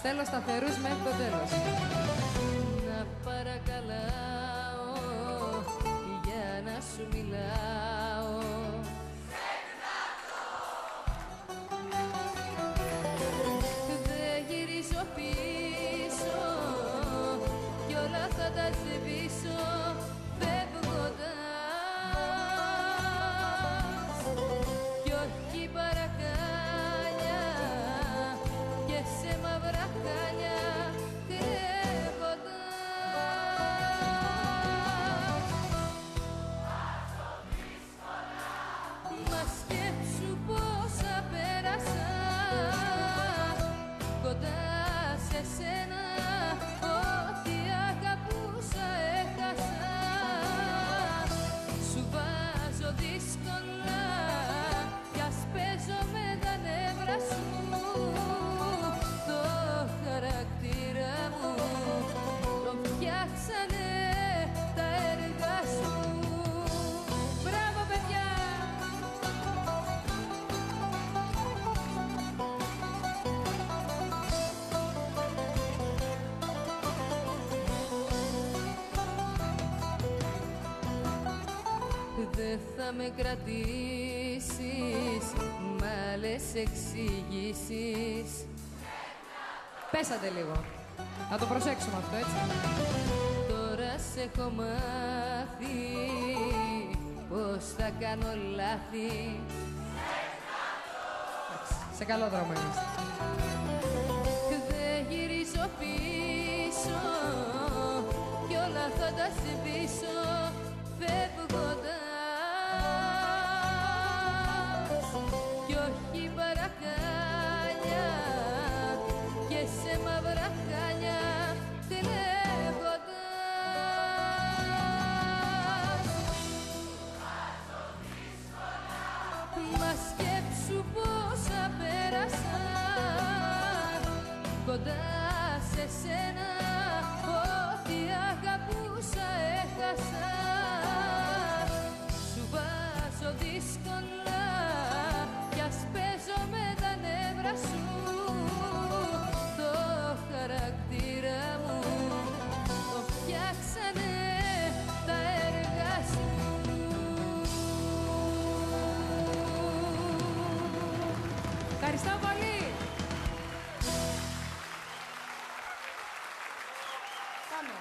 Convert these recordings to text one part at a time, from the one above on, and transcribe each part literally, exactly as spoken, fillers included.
Στέλνω σταθερούς μέχρι το τέλος. Να παρακαλάω για να σου μιλάω. Δεν γυρίζω πίσω κι όλα θα τα σβήσω φεύγοντας κι όχι παρακάλια και σε μαύρα χάλια κρεύοντας. Μα σκέψου πόσα πέρασα κοντά σε σένα, ό,τι αγαπούσα έχασα. Σου βάζω δύσκολα κι ας παίζω με τα νεύρα σου. Το χαρακτήρα μου το φτιάξανε τα έργα σου. Μπράβο παιδιά! Δεν θα με κρατήσεις μ' άλλες εξηγήσεις. Πέσατε λίγο. Να το προσέξουμε αυτό, έτσι. Τώρα σε έχω μάθει πως θα κάνω λάθη. Σε καλό δρόμο είμαστε. Δεν γυρίζω πίσω κι όλα θα τα σβήσω φεύγοντας κι όχι παρακάλια και σε μαύρα χάλια κλέβοντας. Μα σκέψου πόσα πέρασα κοντά σε σένα, ό,τι αγαπούσα έχασα. Σου βάζω δύσκολα κι ας παίζω με τα νεύρα σου. Το χαρακτήρα μου το φτιάξανε τα έργα σου. Ευχαριστώ πολύ! Πάμε!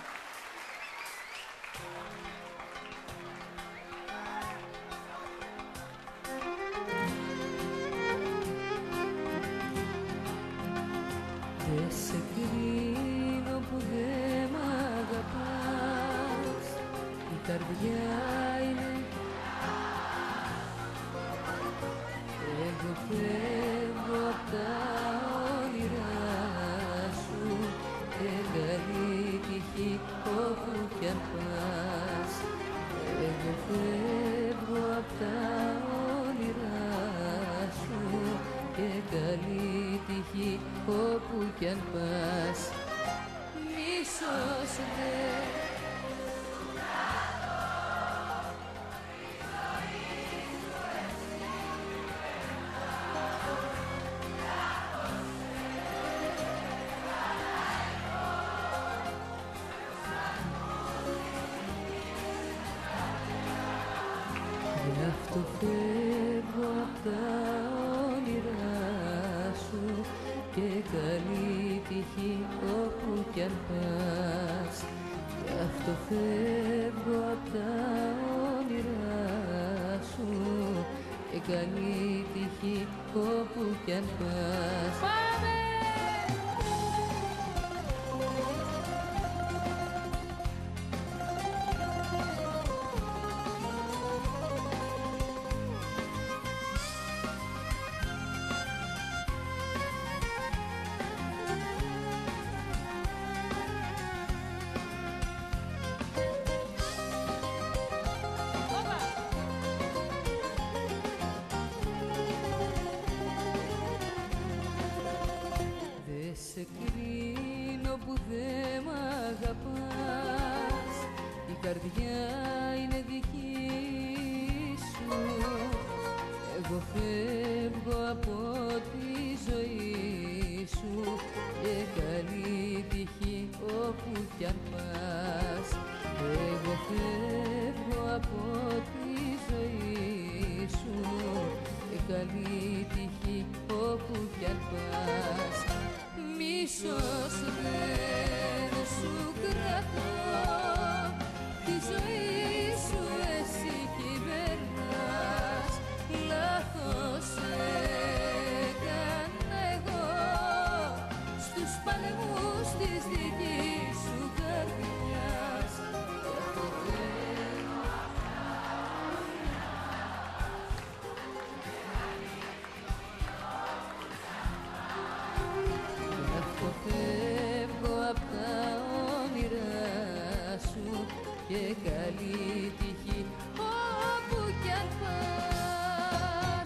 Δε σε κρίνω που δε μ' αγαπάς, η καρδιά είναι. Εγώ φεύγω απ' τα όνειρά σου και καλή τύχη όπου κι αν πας. Εγώ φεύγω απ' τα όνειρά σου και καλή τύχη όπου κι αν πας. Μίσος δε γι' αυτό φεύγω απ' τα όνειρά σου και καλή τύχη όπου κι αν πας. Γι' αυτό φεύγω απ' τα όνειρά σου και καλή τύχη όπου κι αν πας. Πάμε! Σε κρίνω που δε μ' αγαπάς, η καρδιά είναι δική σου. Εγώ φεύγω από τη ζωή σου σου και καλή τύχη όπου κι αν πας. Εγώ φεύγω από τη ζωή σου και καλή τύχη όπου κι αν πας. Μίσος δεν σου κρατώ, τη ζωή σου εσύ κυβερνάς. Λάθος έκανα εγώ στους παλαιμούς της δικής σου καρδιάς. Φεύγω απ' τα όνειρά σου και καλή τύχη όπου κι αν πας.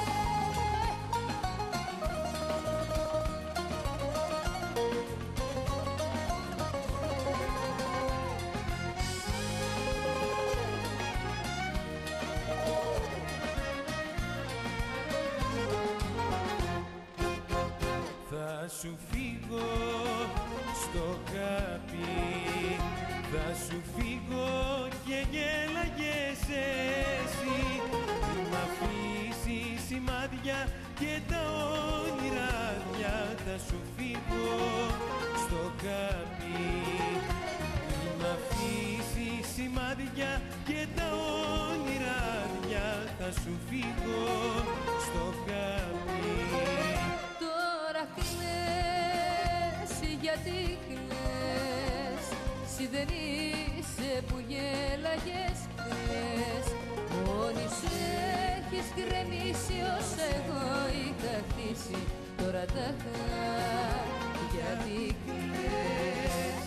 Θα σου φύγω στο χάπι, θα σου φύγω και γέλαγες εσύ. Μη μ' αφήσεις σημάδια και τα όνειρα δια. Θα σου φύγω στο χάπι, μη μ' αφήσεις σημάδια και τα όνειρα δια. Θα σου φύγω στο χάπι. Τώρα κλαις, γιατί κλαις, συ δεν είσαι που γέλαγες χθες. Μόνη σου έχεις γκρεμίσει όσα εγώ είχα χτίσει. Τώρα τα χα, γιατί κλαις.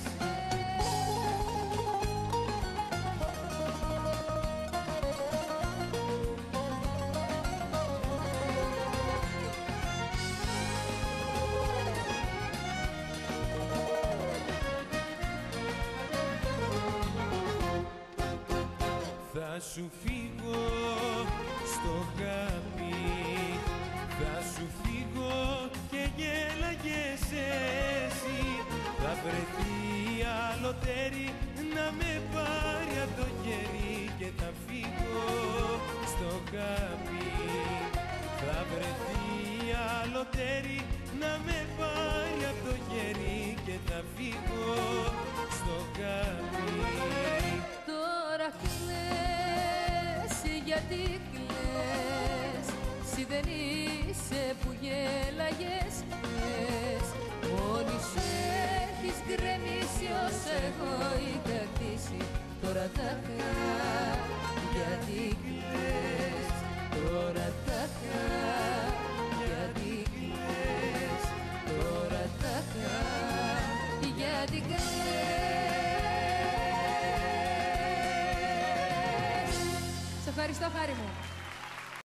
Θα σου φύγω στο χάπι, θα σου φύγω και γέλαγες εσύ. Θα βρεθεί άλλο τέρι να με πάρει απ' το χέρι και θα φύγω στο χάπι. Θα βρεθεί άλλο τέρι να με πάρει απ' το χέρι και θα φύγω στο χάπι. Τώρα κλαις, γιατί κλαις, συ δεν είσαι που γέλαγες χθες. Μόνη σου έχεις γκρεμίσει όσα εγώ είχα χτίσει. Τώρα τα χα, γιατί κλαις. Τώρα τα χα, γιατί κλαις. Τώρα τα χα, γιατί κλαις. Σε ευχαριστώ, χάρη μου.